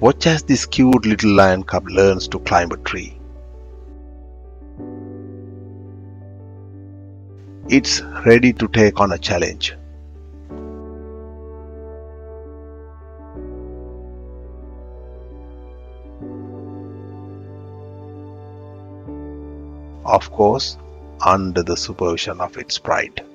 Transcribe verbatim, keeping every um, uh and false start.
Watch as this cute little lion cub learns to climb a tree. It's ready to take on a challenge. Of course, under the supervision of its pride.